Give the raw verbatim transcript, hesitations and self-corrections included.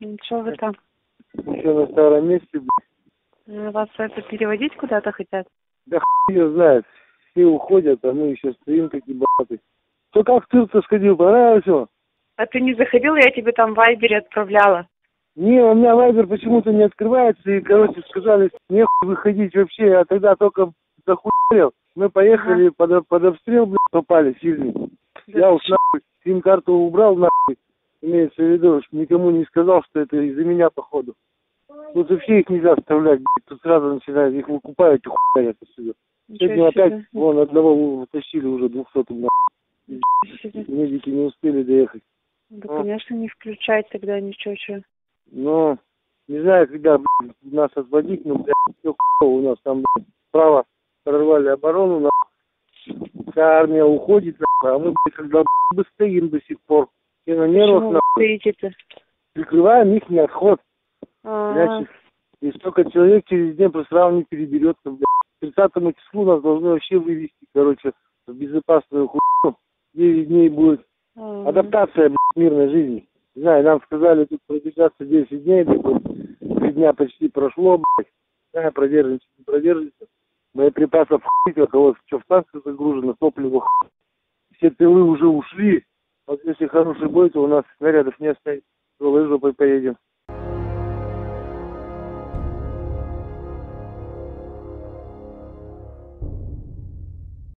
Что вы там? Еще на старом месте, блядь. Вас это переводить куда-то хотят? Да хуй ее знает. Все уходят, а мы еще стоим такие баты. Кто как в Тырца сходил, понравилось его? А ты не заходил, я тебе там в Вайбере отправляла. Не, у меня вайбер почему-то не открывается, и, короче, сказали, нехуй выходить вообще, я тогда только захуярил. Мы поехали, ага. под, под обстрел, блядь, попали сильный. Да я уж нахуй сим-карту убрал, нахуй, имеется в виду, что никому не сказал, что это из-за меня, походу. Тут вообще их нельзя вставлять, блядь, тут сразу начинают, их выкупают и хуярят отсюда. Сегодня опять, вон, одного утащили уже двухсотым, нахуй. Медики не успели доехать. Да, а? Конечно, не включать тогда ничего, что. Ну, не знаю, когда, блядь, нас освободить, но, блядь, все хуйово у нас там, блядь, справа прорвали оборону, нахуй. Вся армия уходит, нахуй, а мы, блядь, когда, блядь, стоим до сих пор. И на нервах, нахуй. Стоите-то? Прикрываем их не отход. А-а-а. Значит, и столько человек через Днепр сразу не переберется, блядь. К тридцатому числу нас должны вообще вывести, короче, в безопасную хуйню. девять дней будет А-а-а. адаптация, блядь, мирной жизни. Не знаю, нам сказали тут продержаться десять дней, три дня почти прошло, блядь. Не знаю, продержимся, не продержимся. Боеприпасов хуй, у кого что в танках загружено, топливо хуй. Все тылы уже ушли. Вот если хороший бой, то у нас снарядов не останется. Голой жопой поедем.